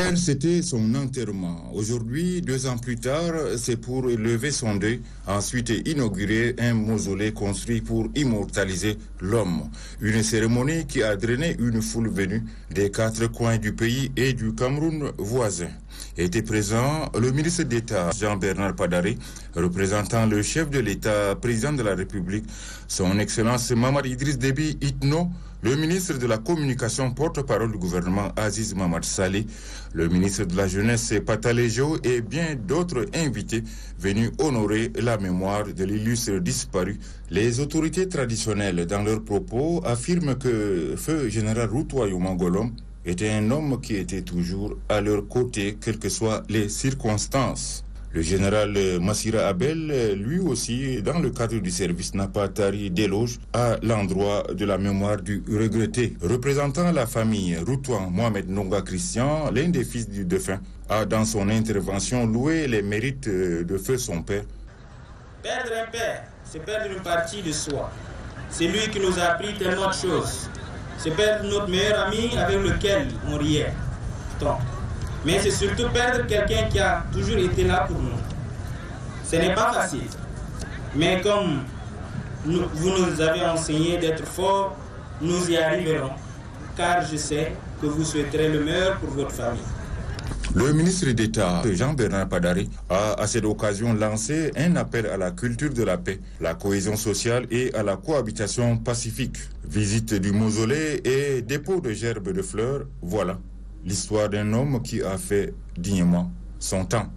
Hier, c'était son enterrement. Aujourd'hui, 2 ans plus tard, c'est pour lever son deuil. Ensuite, inaugurer un mausolée construit pour immortaliser l'homme. Une cérémonie qui a drainé une foule venue des 4 coins du pays et du Cameroun voisin. Était présent le ministre d'État Jean-Bernard Padare, représentant le chef de l'État, président de la République, son Excellence Mamad Idriss Déby Itno, le ministre de la Communication, porte-parole du gouvernement Aziz Mamad Saleh, le ministre de la Jeunesse Patalejo et bien d'autres invités venus honorer la mémoire de l'illustre disparu. Les autorités traditionnelles, dans leurs propos, affirment que feu général Routoyou Mangolom était un homme qui était toujours à leur côté, quelles que soient les circonstances. Le général Massira Abel, lui aussi, dans le cadre du service, n'a pas tari d'éloge à l'endroit de la mémoire du regretté. Représentant la famille, Routouan Mohamed Nonga Christian, l'un des fils du défunt, a dans son intervention loué les mérites de feu son père. Perdre un père, c'est perdre une partie de soi. C'est lui qui nous a appris tellement de choses. C'est perdre notre meilleur ami avec lequel on riait tant. Mais c'est surtout perdre quelqu'un qui a toujours été là pour nous. Ce n'est pas facile. Mais comme vous nous avez enseigné d'être forts, nous y arriverons. Car je sais que vous souhaiterez le meilleur pour votre famille. Le ministre d'État, Jean-Bernard Padare, a à cette occasion lancé un appel à la culture de la paix, la cohésion sociale et à la cohabitation pacifique. Visite du mausolée et dépôt de gerbes de fleurs, voilà l'histoire d'un homme qui a fait dignement son temps.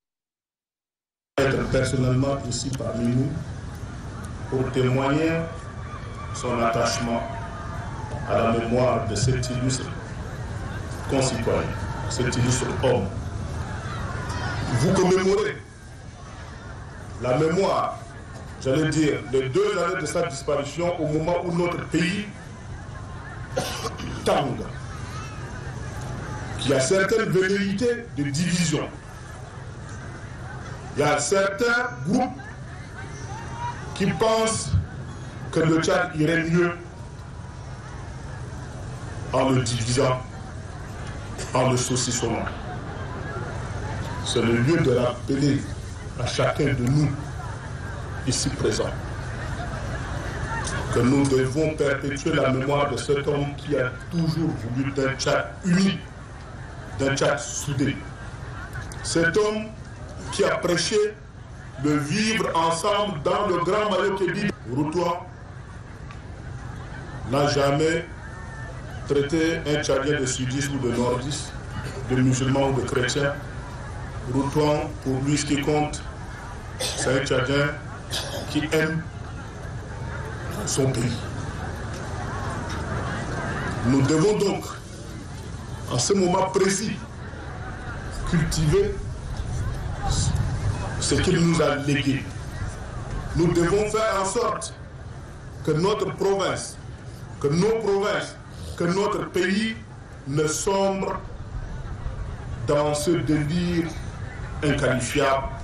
Être personnellement ici parmi nous pour témoigner son attachement à la mémoire de cet illustre concitoyen, cet illustre homme. Vous commémorez la mémoire, j'allais dire, de 2 années de sa disparition au moment où notre pays tangue, qu'il y a certaines velléités de division. Il y a certains groupes qui pensent que le Tchad irait mieux en le divisant, en le saucissonnant. C'est le lieu de rappeler à chacun de nous, ici présents, que nous devons perpétuer la mémoire de cet homme qui a toujours voulu d'un Tchad uni, d'un Tchad soudé. Cet homme qui a prêché de vivre ensemble dans le grand maillot Kébi. Routoua n'a jamais traité un Tchadien de sudiste ou de nordiste, de musulman ou de chrétien. Routoua, pour lui, ce qui compte, c'est un Tchadien qui aime son pays. Nous devons donc, en ce moment précis, cultiver ce qu'il nous a légué. Nous devons faire en sorte que notre province, que nos provinces, que notre pays ne sombre dans ce délire inqualifiable